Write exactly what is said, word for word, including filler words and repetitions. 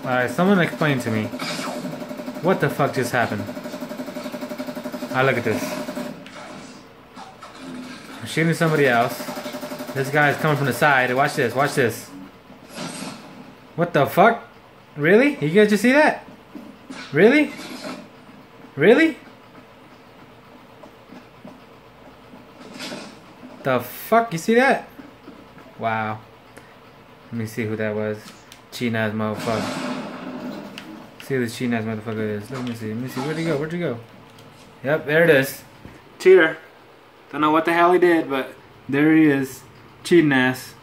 Alright, someone explain to me. What the fuck just happened? Ah, look at this. I'm shooting somebody else. This guy's coming from the side. Watch this, watch this. What the fuck? Really? You guys just see that? Really? Really? The fuck? You see that? Wow. Let me see who that was. Cheating ass motherfucker. See who this cheating ass motherfucker is. Let me see. Let me see. Where'd he go? Where'd he go? Yep, there it is. Cheater. Don't know what the hell he did, but there he is. Cheating ass.